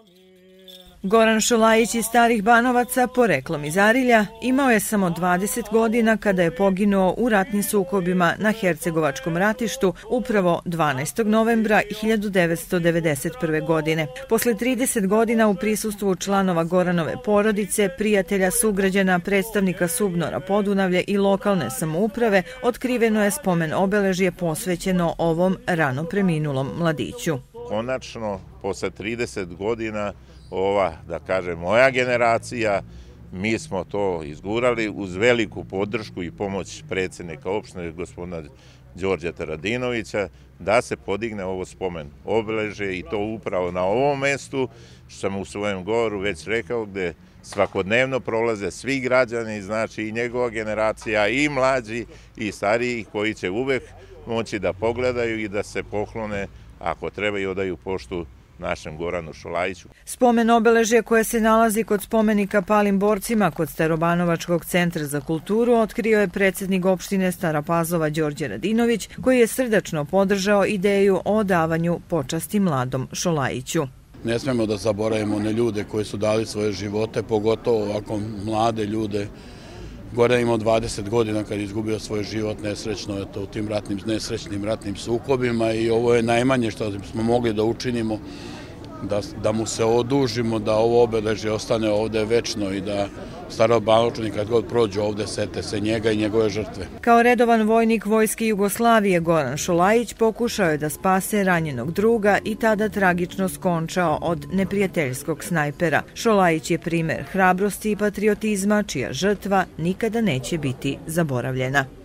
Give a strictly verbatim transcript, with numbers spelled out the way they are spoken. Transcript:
Goran Šolajić iz Starih Banovaca, poreklom iz Arilja, imao je samo dvadeset godina kada je poginuo u ratnim sukobima na Hercegovačkom ratištu upravo dvanaestog novembra hiljadu devetsto devedeset prve. godine. Posle trideset godina u prisustvu članova Goranove porodice, prijatelja, sugrađana, predstavnika Subnora Podunavlje i lokalne samouprave, otkriveno je spomen obeležje posvećeno ovom rano preminulom mladiću. Konačno, posle trideset godina, ova, da kažem, moja generacija, mi smo to izgurali uz veliku podršku i pomoć predsjednika opštine, gospodina Đorđa Taradinovića, da se podigne ovo spomen obeležje i to upravo na ovom mestu, što sam u svojem govoru već rekao, gde svakodnevno prolaze svi građani, znači i njegova generacija, i mlađi, i stariji, koji će uvek moći da pogledaju i da se poklone, ako treba, i odaju poštu našem Goranu Šolajiću. Spomen obeležje koje se nalazi kod spomenika palim borcima kod Starobanovačkog centra za kulturu otkrio je predsjednik opštine Stara Pazova Đorđe Radinović, koji je srdačno podržao ideju o davanju počasti mladom Šolajiću. Ne smemo da zaboravimo one ljude koji su dali svoje živote, pogotovo ovako mlade ljude. Goran imao dvadeset godina kad je izgubio svoj život nesrećno eto, u tim ratnim, nesrećnim ratnim sukobima i ovo je najmanje što smo mogli da učinimo, da, da mu se odužimo, da ovo obeležje ostane ovde večno i da Starobanočani kad god prođu ovde sete se njega i njegove žrtve. Kao redovan vojnik Vojske Jugoslavije, Goran Šolajić pokušao je da spase ranjenog druga i tada tragično skončao od neprijateljskog snajpera. Šolajić je primer hrabrosti i patriotizma čija žrtva nikada neće biti zaboravljena.